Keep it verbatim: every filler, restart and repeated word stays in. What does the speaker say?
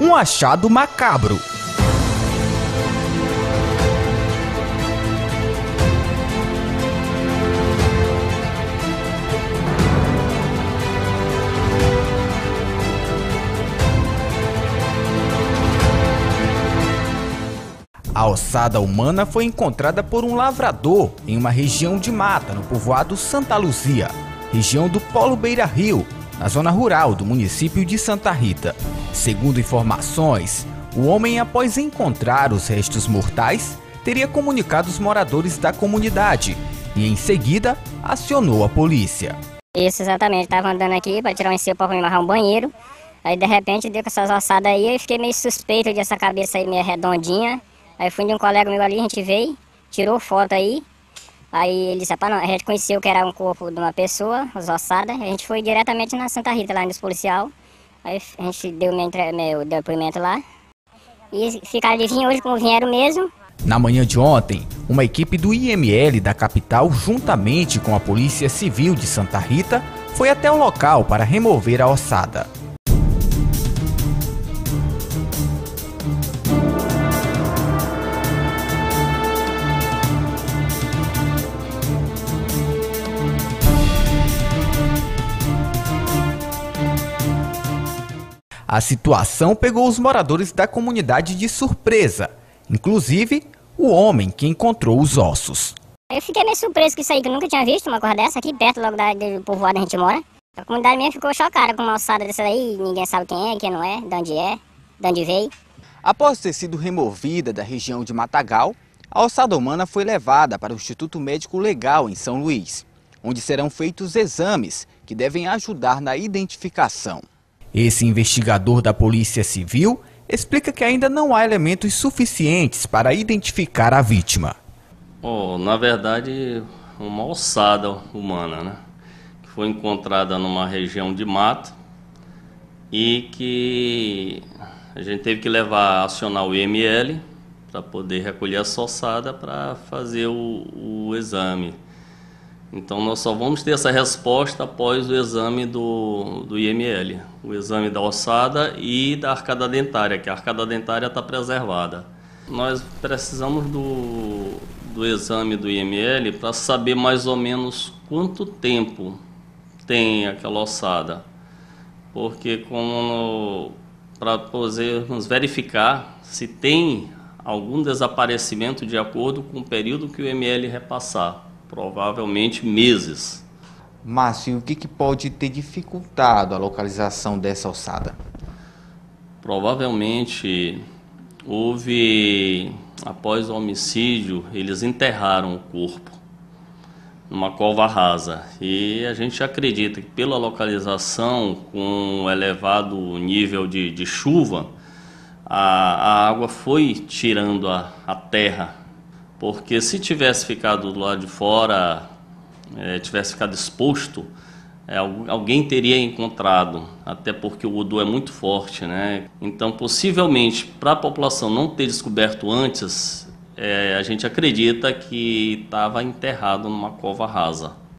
Um achado macabro. A ossada humana foi encontrada por um lavrador em uma região de mata no povoado Santa Luzia, região do Polo Beira Rio, na zona rural do município de Santa Rita. Segundo informações, o homem, após encontrar os restos mortais, teria comunicado os moradores da comunidade e, em seguida, acionou a polícia. Isso, exatamente. Estava andando aqui para tirar um ensejo para me amarrar um banheiro. Aí, de repente, deu com essas ossadas aí, eu fiquei meio suspeito dessa cabeça aí meio redondinha. Aí fui de um colega meu ali, a gente veio, tirou foto aí. Aí ele disse, não, a gente conheceu que era um corpo de uma pessoa, as ossadas. A gente foi diretamente na Santa Rita, lá no policial. Aí a gente deu meu, meu depoimento lá. E ficaram de vir hoje como vieram mesmo. Na manhã de ontem, uma equipe do I M L da capital, juntamente com a Polícia Civil de Santa Rita, foi até o local para remover a ossada. A situação pegou os moradores da comunidade de surpresa, inclusive o homem que encontrou os ossos. Eu fiquei meio surpreso com isso aí, que eu nunca tinha visto uma coisa dessa aqui perto logo da, do povoado onde a gente mora. A comunidade minha ficou chocada com uma ossada dessa aí, ninguém sabe quem é, quem não é, de onde é, de onde veio. Após ter sido removida da região de Matagal, a ossada humana foi levada para o Instituto Médico Legal em São Luís, onde serão feitos exames que devem ajudar na identificação. Esse investigador da Polícia Civil explica que ainda não há elementos suficientes para identificar a vítima. Oh, na verdade, uma ossada humana, né? Que foi encontrada numa região de mata e que a gente teve que levar, acionar o I M L para poder recolher essa ossada para fazer o, o exame. Então nós só vamos ter essa resposta após o exame do, do I M L, o exame da ossada e da arcada dentária, que a arcada dentária está preservada. Nós precisamos do, do exame do I M L para saber mais ou menos quanto tempo tem aquela ossada, porque como para podermos verificar se tem algum desaparecimento de acordo com o período que o I M L repassar. Provavelmente meses. Márcio, o que, que pode ter dificultado a localização dessa ossada? Provavelmente houve, após o homicídio, eles enterraram o corpo numa cova rasa. E a gente acredita que pela localização, com o elevado nível de, de chuva, a, a água foi tirando a, a terra. Porque se tivesse ficado do lado de fora, é, tivesse ficado exposto, é, alguém teria encontrado, até porque o odor é muito forte, né? Então, possivelmente, para a população não ter descoberto antes, é, a gente acredita que estava enterrado numa cova rasa.